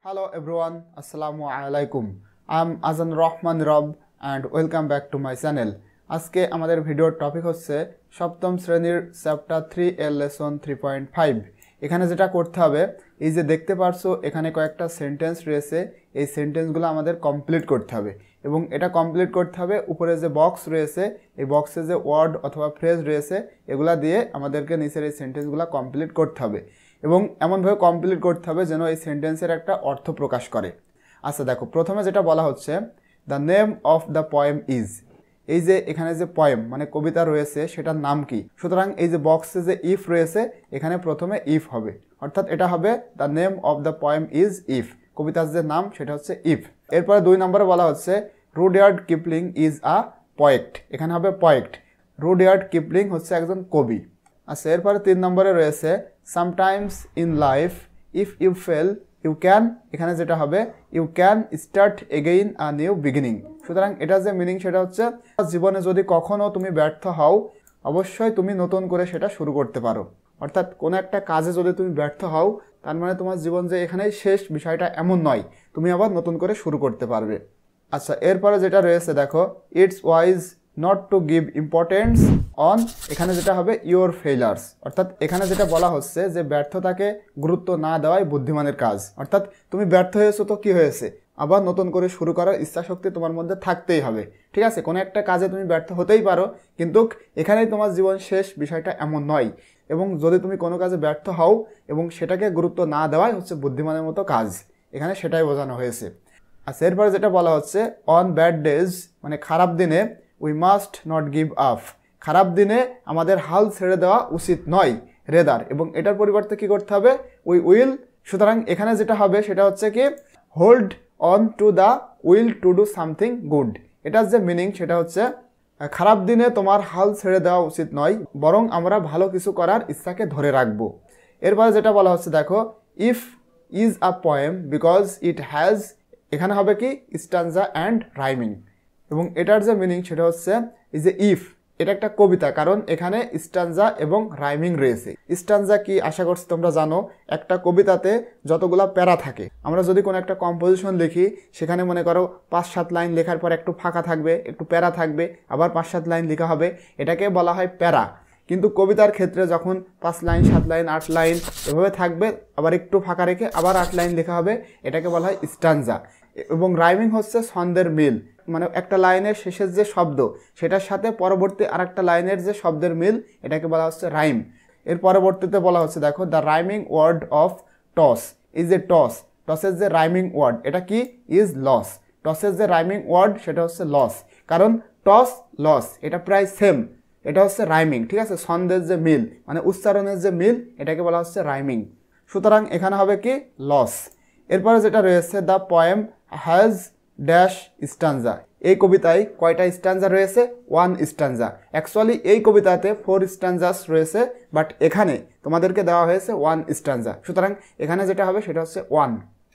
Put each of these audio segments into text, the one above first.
Hello everyone, Assalamu alaikum. I'm Azan Rahman Rob and welcome back to my channel. আজকে আমাদের ভিডিওর topic হচ্ছে সপ্তম শ্রেণীর চ্যাপ্টার 3 এর লেসন 3.5। এখানে যেটা করতে হবে, এই যে দেখতে পারছো এখানে কয়েকটা সেন্টেন্স রয়েছে, এই সেন্টেন্সগুলো আমাদের কমপ্লিট করতে হবে এবং এটা কমপ্লিট করতে হবে উপরে যে বক্স রয়েছে এই বক্সে যে ওয়ার্ড অথবা ফ্রেজ রয়েছে এগুলা দিয়ে আমাদেরকে নিচের এই সেন্টেন্সগুলো কমপ্লিট করতে হবে এবং এমনভাবে কমপ্লিট করতে হবে যেন এই সেন্টেন্সের একটা অর্থ প্রকাশ করে। আচ্ছা দেখো, প্রথমে যেটা বলা হচ্ছে the name of the poem is, এই যে এখানে যে পয়েম মানে কবিতা রয়েছে সেটার নাম কি। সুতরাং এই যে বক্সে যে ইফ রয়েছে এখানে প্রথমে ইফ হবে, অর্থাৎ এটা হবে the name of the poem is if, কবিতার যে নাম সেটা হচ্ছে ইফ। এরপরে 2 নম্বরে বলা হচ্ছে Rudyard Kipling is a poet, এখানে হবে পয়েট। রুডয়ার্ড কিপলিং হচ্ছে একজন কবি। আচ্ছা, এরপরে 3 নম্বরে রয়েছে sometimes in life if you fail you can, এখানে যেটা হবে you can start again a new beginning. সুতরাং এটা যে মিনিং সেটা হচ্ছে জীবনে যদি কখনো তুমি ব্যর্থ হও অবশ্যই তুমি নতুন করে সেটা শুরু করতে পারো। অর্থাৎ কোনো একটা কাজে যদি তুমি ব্যর্থ হও তার মানে তোমার জীবন যে এখানেই শেষ বিষয়টা এমন নয়, তুমি আবার নতুন করে শুরু করতে পারবে। আচ্ছা, এরপরে যেটা রয়েছে দেখো it's wise not to give importance on, এখানে যেটা হবে ইউর ফেইলার্স, অর্থাৎ এখানে যেটা বলা হচ্ছে যে ব্যর্থতাকে গুরুত্ব না দেওয়াই বুদ্ধিমানের কাজ। অর্থাৎ তুমি ব্যর্থ হয়েছো তো কি হয়েছে, আবার নতুন করে শুরু করার ইচ্ছাশক্তি তোমার মধ্যে থাকতেই হবে। ঠিক আছে, কোনো একটা কাজে তুমি ব্যর্থ হতেই পারো কিন্তু এখানেই তোমার জীবন শেষ বিষয়টা এমন নয়, এবং যদি তুমি কোনো কাজে ব্যর্থ হও এবং সেটাকে গুরুত্ব না দেওয়াই হচ্ছে বুদ্ধিমানের মতো কাজ, এখানে সেটাই বোঝানো হয়েছে। আচ্ছা, এরপরে যেটা বলা হচ্ছে অন ব্যাড ডেজ মানে খারাপ দিনে we must not give up, খারাপ দিনে আমাদের হাল ছেড়ে দেওয়া উচিত নয় রেদার, এবং এটার পরিবর্তে কি করতে হবে উই উইল। সুতরাং এখানে যেটা হবে সেটা হচ্ছে কি hold on to the will to do something good, এটার যে মিনিং সেটা হচ্ছে খারাপ দিনে তোমার হাল ছেড়ে দেওয়া উচিত নয়, বরং আমরা ভালো কিছু করার ইচ্ছাকে ধরে রাখবো। এরপরে যেটা বলা হচ্ছে দেখো if is a poem because it has, এখানে হবে কি স্ট্যানজা অ্যান্ড রাইমিং, এবং এটার যে মিনিং সেটা হচ্ছে এই যে ইফ এটা একটা কবিতা কারণ এখানে স্ট্যানজা এবং রাইমিং রয়েছে। স্ট্যানজা কি আশা করছি তোমরা জানো, একটা কবিতাতে যতগুলা প্যারা থাকে, আমরা যদি কোনো একটা কম্পোজিশন লিখি সেখানে মনে করো 5-7 লাইন লেখার পর একটু ফাঁকা থাকবে, একটু প্যারা থাকবে, আবার 5-7 লাইন লেখা হবে, এটাকে বলা হয় প্যারা। কিন্তু কবিতার ক্ষেত্রে যখন 5 লাইন 7 লাইন 8 লাইন এভাবে থাকবে, আবার একটু ফাঁকা রেখে আবার 8 লাইন লেখা হবে, এটাকে বলা হয় স্ট্যানজা। এবং রাইমিং হচ্ছে ছন্দের মিল, মানে একটা লাইনের শেষের যে শব্দ সেটার সাথে পরবর্তী আরেকটা লাইনের যে শব্দের মিল, এটাকে বলা হচ্ছে রাইম। এর পরবর্তীতে বলা হচ্ছে দেখো the rhyming word of toss, এই যে টস, টসের যে রাইমিং ওয়ার্ড এটা কি ইজ লস, টসের যে রাইমিং ওয়ার্ড সেটা হচ্ছে লস, কারণ টস লস এটা প্রায় সেম, এটা হচ্ছে রাইমিং। ঠিক আছে, ছন্দের যে মিল মানে উচ্চারণের যে মিল এটাকে বলা হচ্ছে রাইমিং। সুতরাং এখানে হবে কি লস। এরপরে যেটা রয়েছে the poem has dash stanza, এই কবিতায় কয়টা স্ট্যানজা রয়েছে 1 স্ট্যানজা। অ্যাকচুয়ালি এই কবিতাতে 4 স্ট্যানজাস রয়েছে, বাট এখানে তোমাদেরকে দেওয়া হয়েছে 1 স্ট্যানজা, সুতরাং এখানে যেটা হবে সেটা হচ্ছে 1।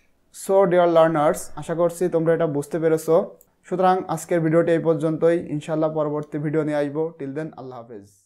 সো ডিয়ার লার্নার্স, আশা করছি তোমরা এটা বুঝতে পেরেছো। সুতরাং আজকের ভিডিওটি এই পর্যন্তই, ইনশাল্লাহ পরবর্তী ভিডিও নিয়ে আসবো। টিল দেন আল্লাহ হাফেজ।